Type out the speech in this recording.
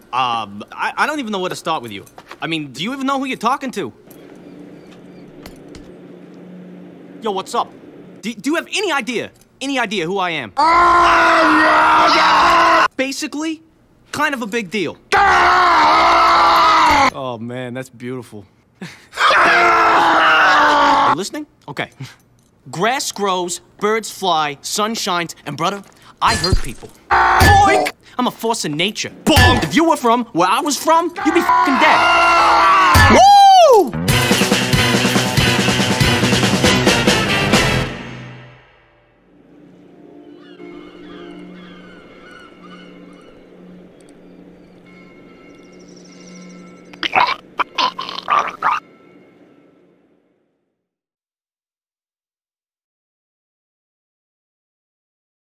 I don't even know where to start with you. I mean, do you even know who you're talking to? Yo, what's up? Do you have any idea who I am? Basically, kind of a big deal. Oh man, that's beautiful. You listening? Okay. Grass grows, birds fly, sun shines, and brother, I hurt people. Boink! I'm a force of nature. Bonk! If you were from where I was from, you'd be f***ing dead.